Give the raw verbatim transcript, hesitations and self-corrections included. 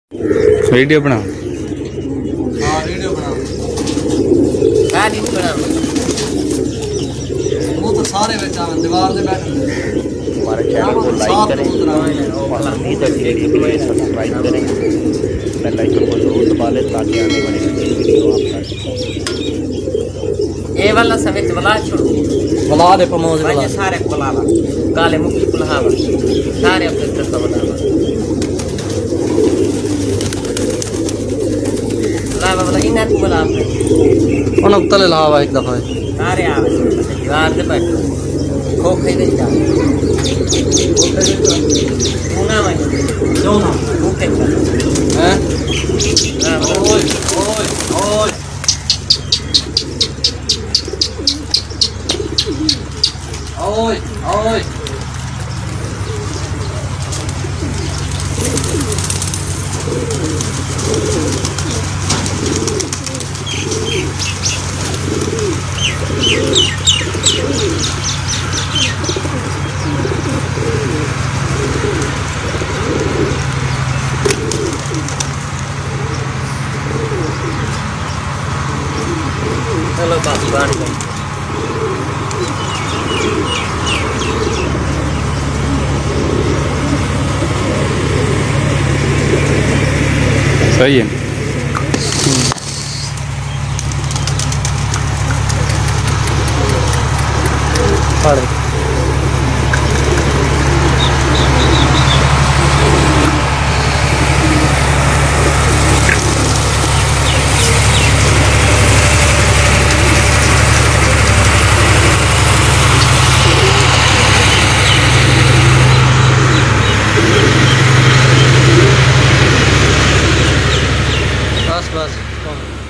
Video बना। हाँ video बना। मैं नहीं बना। वो तो सारे बच्चा दीवार से बैठे। हमारे चैनल को लाइक करें और अमीद अपडेट के लिए सब्सक्राइब करें, बेल आइकन को जरूर दबा लें ताकि आने वाली वीडियो आप तक। ये वाला समेत वाला छोड़ो बुला दे प्रमोद भाई बुला सारे बुला ला काले मुखी बुलावा सारे अपने तरफ से बुलावा बुलावा बुला इन्हें तू बुला अपने उन तले लावा एक दफा सारे आवे दीवार से बैठ खो खाई नहीं जा मुना भाई जो ना भूखे हैं ओए ओए ओए ओए ओए चलो बस बाहर गई सही है। पड़े बस बस